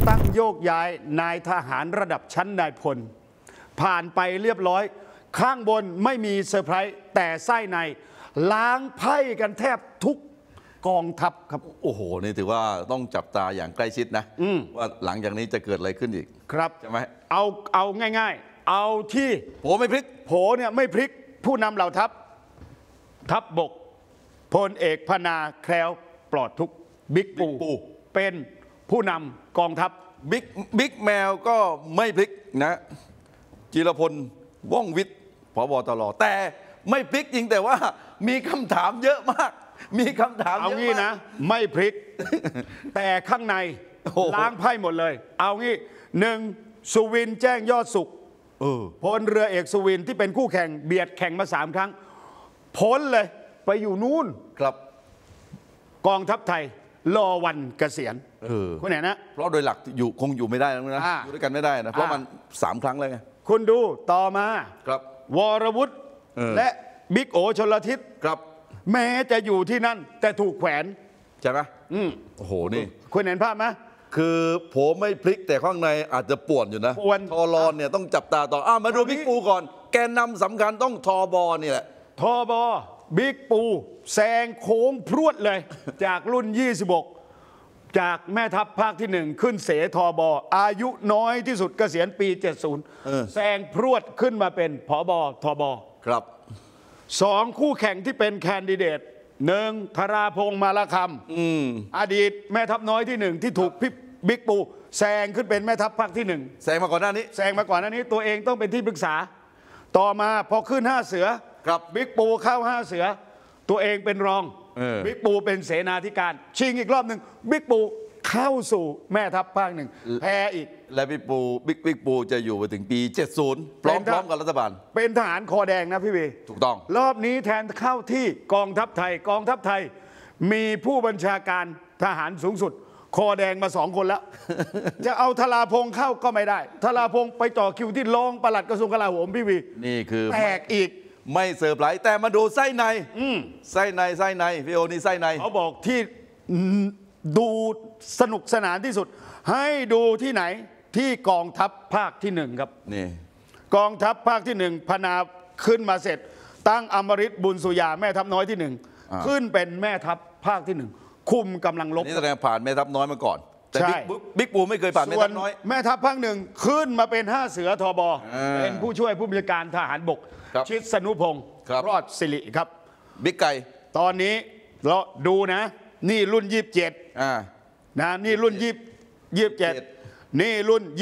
ตั้งโยกย้ายนายทหารระดับชั้นนายพลผ่านไปเรียบร้อยข้างบนไม่มีเซอร์ไพรส์แต่ไส้ในล้างไพ่กันแทบทุกกองทัพครับโอ้โหนี่ถือว่าต้องจับตาอย่างใกล้ชิดนะว่าหลังจากนี้จะเกิดอะไรขึ้นอีกครับใช่ไหมเอาง่ายๆเอาที่โผไม่พลิกโผเนี่ยไม่พลิกผู้นำเหล่าทัพบกพลเอกพนาแคล้วปลอดทุกบิ๊กปูเป็นผู้นำกองทัพบิ๊กแมวก็ไม่พลิกนะจิรพลว่องวิทย์ผบ.ตร.แต่ไม่พลิกจริงแต่ว่ามีคำถามเยอะมากมีคำถามเยอะมากเอางี้นะไม่พลิก แต่ข้างในล้างไพ่หมดเลยเอางี้หนึ่งสุวินแจ้งยอดสุขพลเรือเอกสุวินที่เป็นคู่แข่งเบียดแข่งมา3 ครั้งพ้นเลยไปอยู่นู่นครับกองทัพไทยรอวันเกษียณคุณเห็นนะเพราะโดยหลักคงอยู่ไม่ได้แล้วนะอยู่ด้วยกันไม่ได้นะเพราะมัน3 ครั้งเลยไงคุณดูต่อมาครับวรวุฒิและบิ๊กโอชลทิศครับแม้จะอยู่ที่นั่นแต่ถูกแขวนใช่ไหมโอ้โหนี่คุณเห็นภาพไหมคือผมไม่พลิกแต่ข้างในอาจจะป่วนอยู่นะทอรอนเนี่ยต้องจับตาต่อมาดูบิ๊กปูก่อนแกนนำสำคัญต้องทบนี่แหละทบบิ๊กปูแซงโค้งพรวดเลยจากรุ่น26จากแม่ทัพภาคที่1ขึ้นเสทบอายุน้อยที่สุดเกษียณปี70แซงพรวดขึ้นมาเป็นผบทบครับ 2คู่แข่งที่เป็นแคนดิเดต1ธราพงษ์มาลาคำอดีตแม่ทัพน้อยที่1ที่ถูกบิ๊กปูแซงขึ้นเป็นแม่ทัพภาคที่1 แซงมาก่อนหน้านี้ตัวเองต้องเป็นที่ปรึกษาต่อมาพอขึ้น5 เสือบิ๊กปูเข้า5 เสือตัวเองเป็นรองบิ๊กปูเป็นเสนาธิการชิงอีกรอบหนึ่งบิ๊กปูเข้าสู่แม่ทัพภาค1แพ้อีกและบิ๊กปูจะอยู่ไปถึงปี70พร้อมกับรัฐบาลเป็นทหารคอแดงนะพี่วีถูกต้องรอบนี้แทนเข้าที่กองทัพไทยมีผู้บัญชาการทหารสูงสุดคอแดงมา2 คนแล้ว จะเอาธราพงษ์เข้าก็ไม่ได้ธราพงษ์ไปต่อคิวที่รองปลัดกระทรวงกลาโหมพี่วีนี่คือแตกอีกไม่เซอร์ไพรส์แต่มาดูไส้ในพี่โอนี่ไส้ในเขาบอกที่ดูสนุกสนานที่สุดให้ดูที่ไหนที่กองทัพภาคที่1ครับนี่กองทัพภาคที่1พนาขึ้นมาเสร็จตั้งอมฤตบุญสุยาแม่ทัพน้อยที่1ขึ้นเป็นแม่ทัพภาคที่1คุมกำลังรบนี่แสดงผ่านแม่ทัพน้อยมาก่อนแต่บิ๊กปูไม่เคยผ่านแม่ทัพน้อยแม่ทัพภาค1ขึ้นมาเป็น5 เสือทบเป็นผู้ช่วยผู้บัญชาการทหารบกชิดสนุพงศ์รอดสิริครับบิ๊กไก่ตอนนี้เราดูนะนี่รุ่น27นะนี่รุ่น27นี่รุ่น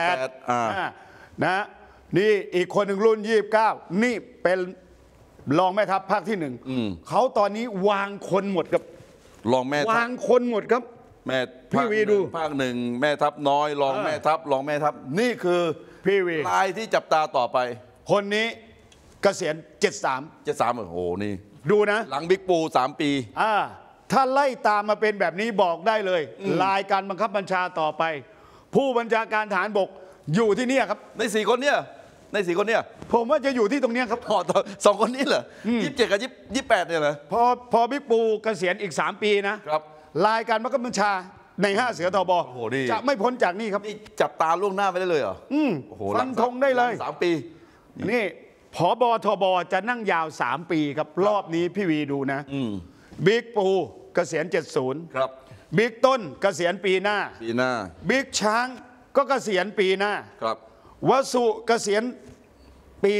28นะนี่อีกคนหนึ่งรุ่น29นี่เป็นรองแม่ทัพภาคที่1เขาตอนนี้วางคนหมดครับรองแม่วางคนหมดครับแม่พี่วีดูภาค1แม่ทัพน้อยรองแม่ทัพนี่คือพี่วีลายที่จับตาต่อไปคนนี้เกษียณ73 โอ้โหนี่ดูนะหลังบิ๊กปู3 ปีถ้าไล่ตามมาเป็นแบบนี้บอกได้เลยลายการบังคับบัญชาต่อไปผู้บัญชาการทหารบกอยู่ที่นี่ครับใน4 คนเนี่ยผมว่าจะอยู่ที่ตรงนี้ครับ 2 คนนี้เหรอ27 กับ 28เนี่ยเหรอพอบิ๊กปูเกษียณอีก3 ปีนะครับลายการบังคับบัญชาใน5 เสือทบจะไม่พ้นจากนี่ครับนี่จับตาล่วงหน้าไปได้เลยเหรอฟันธงได้เลย 3 ปีนี่ผบทบจะนั่งยาว3 ปีครับรอบนี้พี่วีดูนะบิ๊กปูเกษียณ70 ครับบิ๊กต้นเกษียณปีหน้าบิ๊กช้างก็เกษียณปีหน้าครับวสุเกษียณปี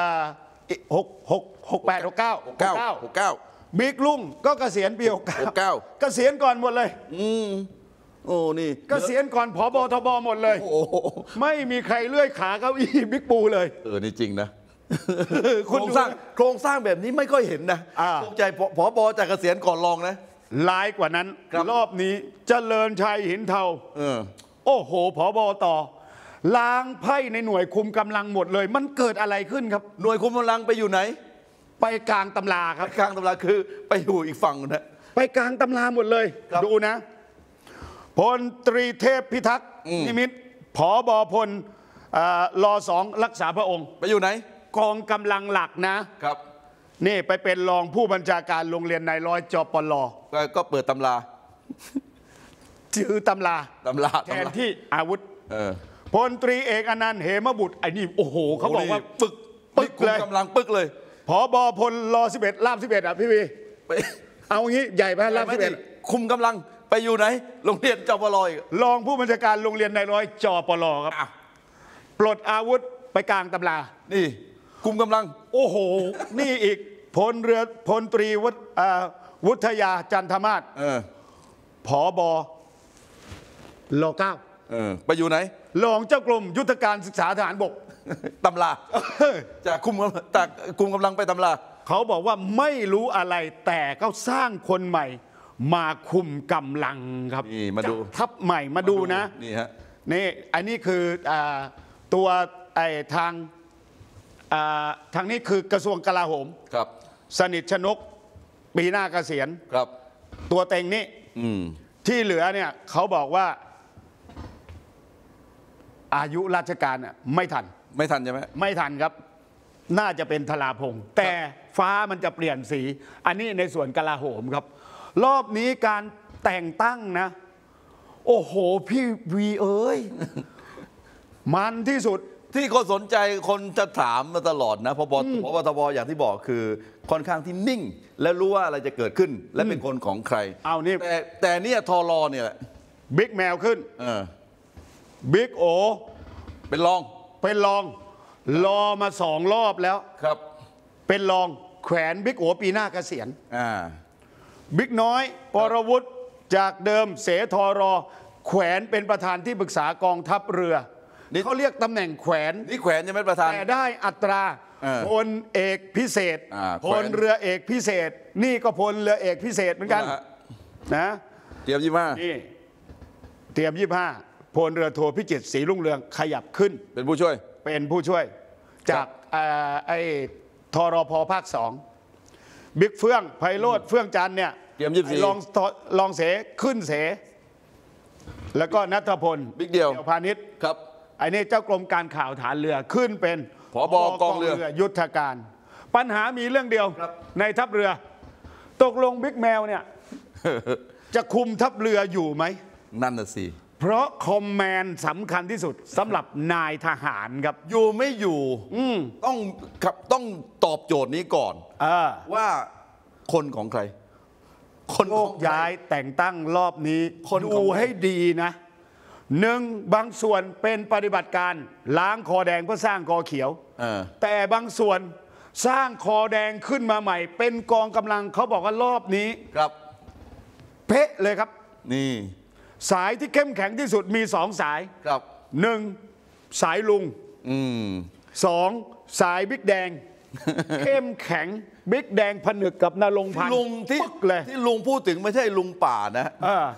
69บิ๊กลุงก็เกษียณปี69เกษียณก่อนหมดเลยโอ้นี่เกษียณก่อนผบทบหมดเลยไม่มีใครเลื่อยขาเก้าอี้บิ๊กปูเลยนี่จริงนะโครงสร้างแบบนี้ไม่ค่อยเห็นนะตกใจผบจะเกษียณก่อนรองนะร้ายกว่านั้นรอบนี้เจริญชัยหินเทาโอ้โหผบต่อล้างไพ่ในหน่วยคุมกำลังหมดเลยมันเกิดอะไรขึ้นครับหน่วยคุมกำลังไปอยู่ไหนไปกลางตำราครับกลางตำราคือไปอยู่อีกฝั่งนะไปกลางตำราหมดเลยดูนะพลตรีเทพพิทักษ์นิมิตรผบพลร2รักษาพระองค์ไปอยู่ไหนกองกำลังหลักนะครับนี่ไปเป็นรองผู้บัญชาการโรงเรียนนายร้อยจปล. ก็เปิดตำราถือตำราตำราแทนที่อาวุธ พลตรีเอกอนันต์เหมบุตรไอ้นี่โอ้โหเขาบอกว่าปึกเลยกำลังปึกเลยผบพลร11 ลาบ 11 อ่ะพี่วีเอางี้ใหญ่ไหมลาบ 11 คุมกำลังไปอยู่ไหนโรงเรียนจปลอยรองผู้บัญชาการโรงเรียนนายร้อยจปลครับปลดอาวุธไปกลางตำรานี่คุมกำลังโอ้โหนี่อีกพลตรีวุฒยาจันทมาศผบร9 ไปอยู่ไหนรองเจ้ากรมยุทธการศึกษาทหารบกตำราจากคุมกำลังไปตำราเขาบอกว่าไม่รู้อะไรแต่ก็สร้างคนใหม่มาคุมกำลังครับนี่มาดูทัพใหม่มาดูนะนี่ฮะนี่อันนี้คือตัวทางนี้คือกระทรวงกลาโหมครับสนิทชนกปีหน้าเกษียณครับตัวเต็งนี้ที่เหลือเนี่ยเขาบอกว่าอายุราชการไม่ทันใช่ไหมไม่ทันครับน่าจะเป็นธราพงศ์แต่ฟ้ามันจะเปลี่ยนสีอันนี้ในส่วนกลาโหมครับรอบนี้การแต่งตั้งนะโอ้โหพี่วีเอ้ย มันที่สุดที่คนสนใจคนจะถามมาตลอดนะพบทบอย่างที่บอกคือค่อนข้างที่นิ่งและรู้ว่าอะไรจะเกิดขึ้นและเป็นคนของใครเอานี่แต่เนี่ยทรเนี่ยบิ๊กแมวขึ้นบิ๊กโอเป็นรองรอมา2 รอบแล้วครับเป็นรองแขวนบิ๊กโอปีหน้าเกษียณบิ๊กน้อยปรวุฒิจากเดิมเสทรแขวนเป็นประธานที่ปรึกษากองทัพเรือเขาเรียกตำแหน่งแขวนนี่แขวนยังไม่ประธานแต่ได้อัตราพลเอกพิเศษพลเรือเอกพิเศษนี่ก็พลเรือเอกพิเศษเหมือนกันนะเตรียม25 นี่เตรียม25พลเรือโทพิจิตรศรีรุ่งเรืองขยับขึ้นเป็นผู้ช่วยจากทรพภาค2บิ๊กเฟื่องไพโรจน์เฟื่องจันทร์เนี่ยเตรียมลองเสขึ้นเสแล้วก็ณัฐพลบิ๊กเดียวพาณิชย์ครับไอ้นี่เจ้ากรมการข่าวฐานเรือขึ้นเป็นผบกองเรือยุทธการปัญหามีเรื่องเดียวในทัพเรือตกลงบิ๊กแมวเนี่ยจะคุมทัพเรืออยู่ไหมนั่นน่ะสิเพราะคอมแมนด์สำคัญที่สุดสำหรับนายทหารครับอยู่ไม่อยู่ต้องตอบโจทย์นี้ก่อนว่าคนของใครคนโยกย้ายแต่งตั้งรอบนี้ดูให้ดีนะบางส่วนเป็นปฏิบัติการล้างคอแดงเพื่อสร้างคอเขียวแต่บางส่วนสร้างคอแดงขึ้นมาใหม่เป็นกองกำลังเขาบอกว่ารอบนี้ครับเป๊ะเลยครับนี่สายที่เข้มแข็งที่สุดมี2 สายครับ 1สายลุง2สายบิ๊กแดงเข้มแข็งบิ๊กแดงผนึกกับนรงค์พันธ์ลุงที่ลุงพูดถึงไม่ใช่ลุงป่านะ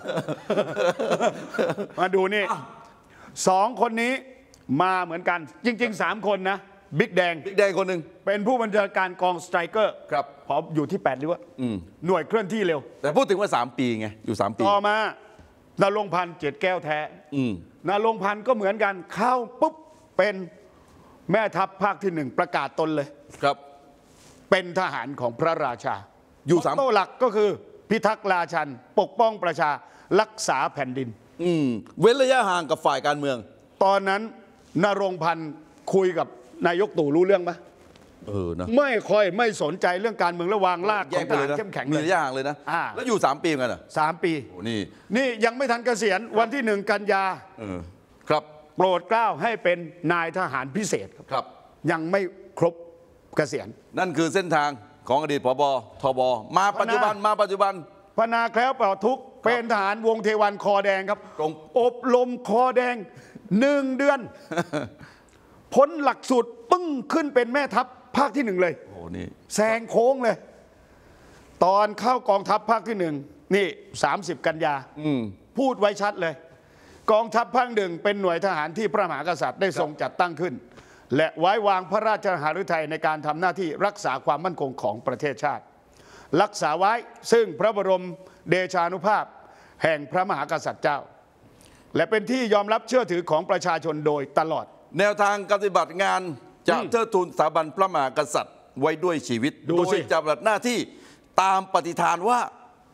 มาดูนี่2 คนนี้มาเหมือนกันจริงๆ3 คนนะบิ๊กแดงคนหนึ่งเป็นผู้บัญชาการกองสไตรเกอร์ครับพออยู่ที่8หรือว่าหน่วยเคลื่อนที่เร็วแต่พูดถึงว่า3 ปีไงอยู่3 ปีต่อมานรงค์พันธ์เจ็ดแก้วแท้นรงค์พันธ์ก็เหมือนกันเข้าปุ๊บเป็นแม่ทัพภาคที่1ประกาศตนเลยครับเป็นทหารของพระราชาอยู่ 3โต้หลักก็คือพิทักษ์ราชันปกป้องประชารักษาแผ่นดินเว้นระยะห่างกับฝ่ายการเมืองตอนนั้นนรงค์พันธ์คุยกับนายกตู่รู้เรื่องไหมนะไม่สนใจเรื่องการเมืองและวางรากของทหารเข้มแข็งมีระยะห่างเลยนะแล้วอยู่3 ปีกันเหรอ 3 ปีนี่ยังไม่ทันเกษียณวันที่1 กันยาครับโปรดเกล้าให้เป็นนายทหารพิเศษครับยังไม่ครบเกษียณนั่นคือเส้นทางของอดีตผบ.ทบ.มาปัจจุบันพนาแคล้วปลอดทุกข์เป็นทหารวงเทวันคอแดงครับอบรมคอแดง1 เดือนพ้นหลักสูตรปึ้งขึ้นเป็นแม่ทัพภาคที่1เลยโอ้นี่แซงโค้งเลยตอนเข้ากองทัพภาคที่1นี่30 กันยาพูดไว้ชัดเลยกองทัพภาค1เป็นหน่วยทหารที่พระมหากษัตริย์ได้ทรงจัดตั้งขึ้นและไว้วางพระราชหฤทัยในการทำหน้าที่รักษาความมั่นคงของประเทศชาติรักษาไว้ซึ่งพระบรมเดชานุภาพแห่งพระมหากษัตริย์เจ้าและเป็นที่ยอมรับเชื่อถือของประชาชนโดยตลอดแนวทางปฏิบัติงานจะเทิดทูนสถาบันพระมหากษัตริย์ไว้ด้วยชีวิตโดยจะปฏิบัติหน้าที่ตามปฏิฐานว่า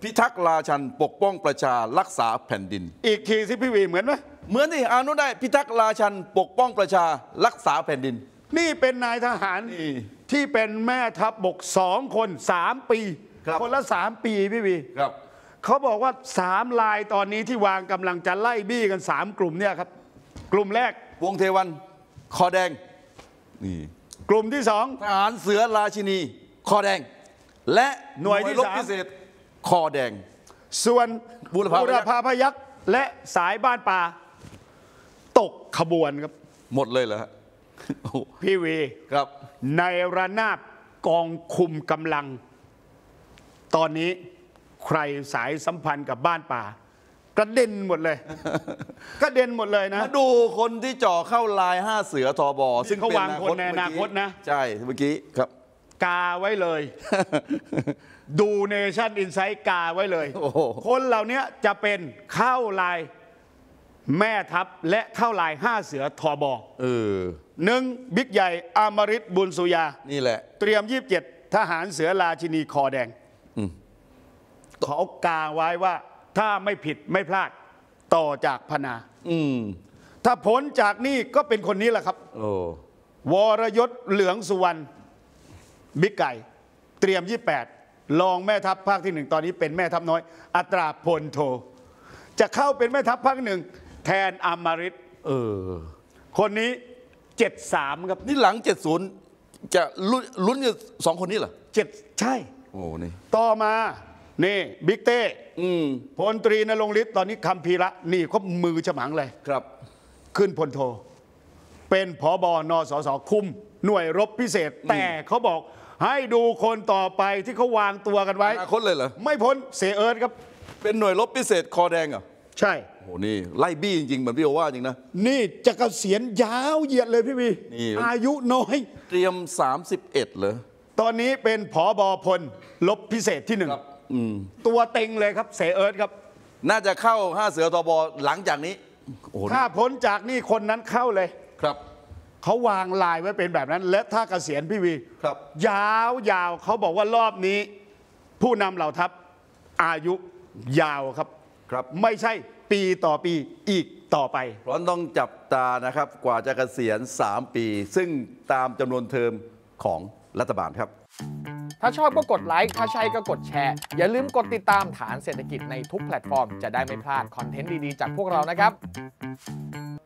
พิทักษ์ราชันปกป้องประชารักษาแผ่นดินอีกทีสิพี่วีเหมือนไหมเหมือนที่อ่านได้พิทักษ์ราชันปกป้องประชารักษาแผ่นดินนี่เป็นนายทหารที่เป็นแม่ทัพบก2 คน3 ปีคนละ3 ปีพี่วีครับเขาบอกว่า3 ลายตอนนี้ที่วางกำลังจะไล่บี้กัน3 กลุ่มเนี่ยครับกลุ่มแรกวงเทวันคอแดงนี่กลุ่มที่2 ทหารเสือราชินีคอแดงและหน่วยที่รบพิเศษคอแดงส่วนบุรพาพยัคฆ์และสายบ้านป่าตกขบวนครับหมดเลยเหรอฮะพี่วีครับในระนาบกองคุมกำลังตอนนี้ใครสายสัมพันธ์กับบ้านป่ากระเด็นหมดเลยกระเด็นหมดเลยนะมาดูคนที่จ่อเข้าลาย5 เสือทบซึ่งเขาวางคนในอนาคตนะใช่เมื่อกี้ครับกาไว้เลยดูเนชั่นอินไซต์กาไว้เลยคนเหล่านี้จะเป็นเข้าลายแม่ทัพและเข้าลาย5 เสือทบ1บิ๊กใหญ่อมฤตบุญสุยานี่แหละเตรียม27ทหารเสือราชินีคอแดงเขากาไว้ว่าถ้าไม่ผิดไม่พลาดต่อจากพนาถ้าพ้นจากนี่ก็เป็นคนนี้แหละครับวรยศเหลืองสุวรรณบิ๊กไก่เตรียม28รองแม่ทัพภาคที่1ตอนนี้เป็นแม่ทัพน้อยอัตราพลโทจะเข้าเป็นแม่ทัพภาค1แทนอมฤตคนนี้73ครับนี่หลัง70จะลุ้นอยู่2 คนนี้เหรอใช่โอ้นี่ต่อมานี่บิ๊กเต้พลตรีณรงค์ฤทธิ์ตอนนี้คัมภีระนี่เขามือฉมังเลยครับขึ้นพลโทเป็นผบ.นสส.คุมหน่วยรบพิเศษแต่เขาบอกให้ดูคนต่อไปที่เขาวางตัวกันไว้คนเลยเหรอไม่พ้นเสเอิร์ธครับเป็นหน่วยรบพิเศษคอแดงเหรอใช่โอ้นี่ไล่บี้จริงๆเหมือนพี่โอว่าจริงนะนี่จะเกษียณยาวเหยียดเลยพี่วีอายุน้อยเตรียม31เลยตอนนี้เป็นผบ.พลรบพิเศษที่1ตัวเต็งเลยครับเสเอิร์ธครับน่าจะเข้า5 เสือทบหลังจากนี้ถ้าพ้นจากนี่คนนั้นเข้าเลยครับเขาวางลายไว้เป็นแบบนั้นและถ้าเกษียณพี่วีครับยาวเขาบอกว่ารอบนี้ผู้นำเหล่าทัพอายุยาวครับไม่ใช่ปีต่อปีอีกต่อไปเพราะต้องจับตานะครับกว่าจะเกษียณ3 ปีซึ่งตามจำนวนเทอมของรัฐบาลครับถ้าชอบก็กดไลค์ถ้าใช่ก็กดแชร์อย่าลืมกดติดตามฐานเศรษฐกิจในทุกแพลตฟอร์มจะได้ไม่พลาดคอนเทนต์ดีๆจากพวกเรานะครับ